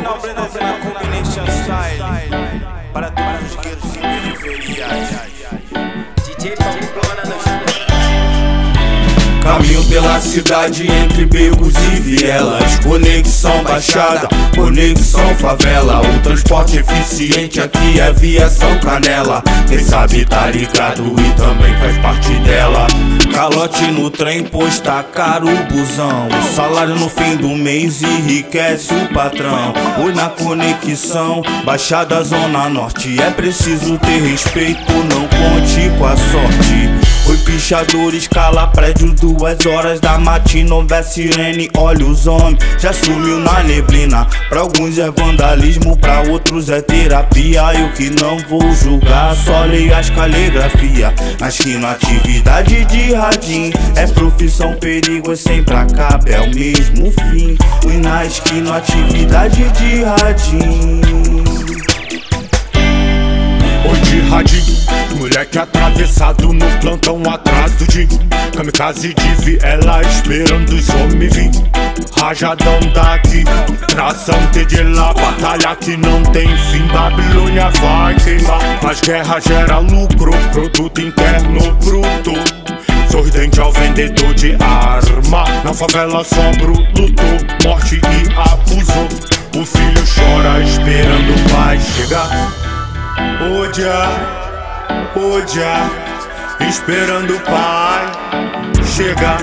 Original Brothers na Combination Style. Para todos os guetos e periferias. DJ Pampona no Caminho pela cidade entre becos e vielas. Conexão baixada, conexão favela. O transporte eficiente aqui é viação Canela. Quem sabe tá ligado e também faz parte dela. Calote no trem, pois tá caro o busão. O salário no fim do mês enriquece o patrão. Oi na conexão, Baixada Zona Norte. É preciso ter respeito, não conte com a sorte. Oi pichador, escala prédio 2 horas da matina. Houver sirene, olha os homens, já sumiu na neblina. Pra alguns é vandalismo, pra outros é terapia. Eu que não vou julgar, só leio as caligrafia. Mas que na atividade de radinho é profissão, perigo e sempre acaba, é o mesmo fim. E na esquina, atividade de radinho. Oi de radinho, moleque atravessado no plantão atrás do Jim. Kamikaze de viela esperando os homens vir. Rajadão daqui, tração de lá. Batalha que não tem fim, Babilônia vai queimar. Mas guerra gera lucro, produto interno bruto. Sorridente ao vendedor de arma. Na favela só lutou, morte e abuso. O filho chora esperando o pai chegar. Odia, esperando o pai chegar.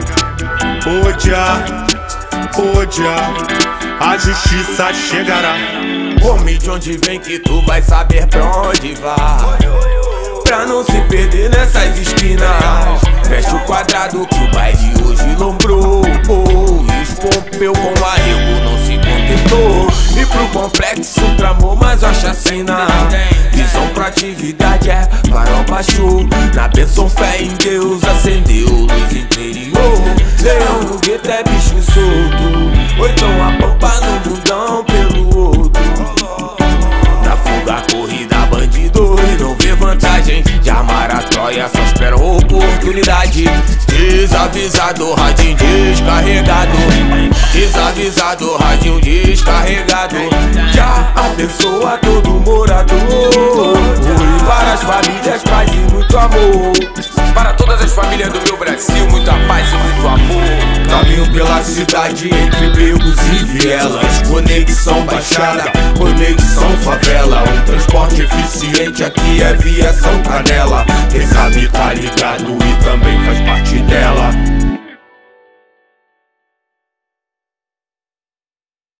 Odia, a justiça chegará. Homem, de onde vem que tu vai saber pra onde vai, pra não se perder nessas esquinas. Fecha o quadrado que o baile hoje lombrou. E os Pompeu com arrego não se contentou. E pro complexo tramou mais a chacina. Visão pra atividade é farol baixou. Na bênção fé em Deus acendeu luz interior. Leão no gueto é bicho solto, ou então a pampa no mundão pelo outro. Na fuga corrida bandido e não vê vantagem de armar a Troia, só espera oportunidade. Desavisado, radinho descarregado. Desavisado, radinho descarregado. Já abençoa todo morador. Para as famílias, paz e muito amor. Para todas as famílias do meu Brasil, muita paz e muito amor. Caminho pela cidade entre becos e vielas. Conexão baixada, conexão favela. O transporte eficiente aqui é viação Canela. Quem sabe tá ligado e também faz parte dela.